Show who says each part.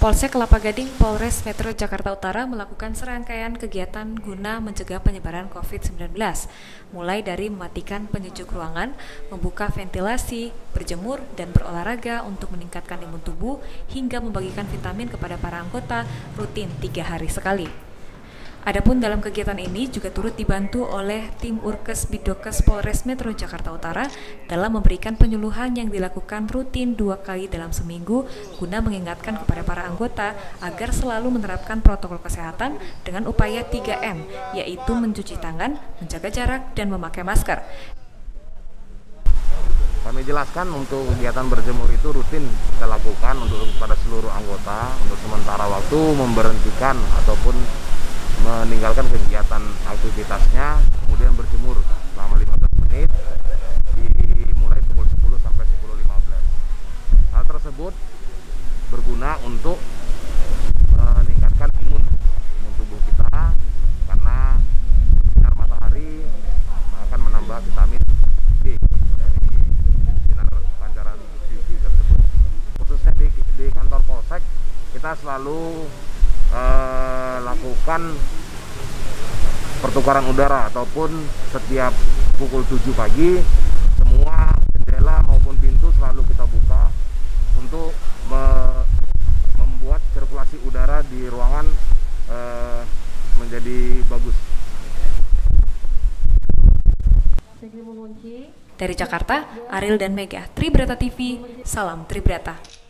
Speaker 1: Polsek Kelapa Gading, Polres Metro Jakarta Utara melakukan serangkaian kegiatan guna mencegah penyebaran COVID-19, mulai dari mematikan penyejuk ruangan, membuka ventilasi, berjemur, dan berolahraga untuk meningkatkan imun tubuh, hingga membagikan vitamin kepada para anggota rutin 3 hari sekali. Adapun dalam kegiatan ini juga turut dibantu oleh tim Urkes Bidokes Polres Metro Jakarta Utara dalam memberikan penyuluhan yang dilakukan rutin 2 kali dalam seminggu guna mengingatkan kepada para anggota agar selalu menerapkan protokol kesehatan dengan upaya 3M, yaitu mencuci tangan, menjaga jarak, dan memakai masker.
Speaker 2: Kami jelaskan untuk kegiatan berjemur itu rutin kita lakukan untuk pada seluruh anggota untuk sementara waktu memberhentikan ataupun meninggalkan kegiatan aktivitasnya, kemudian berjemur selama 15 menit dimulai pukul 10 sampai 10.15. Hal tersebut berguna untuk meningkatkan imun tubuh kita karena sinar matahari akan menambah vitamin D dari sinar pancaran UV tersebut. Khususnya di kantor Polsek kita selalu lakukan pertukaran udara ataupun setiap pukul 7 pagi semua jendela maupun pintu selalu kita buka untuk membuat sirkulasi udara di ruangan menjadi bagus.
Speaker 1: Dari Jakarta, Ariel dan Mega, Tribrata TV, salam Tribrata.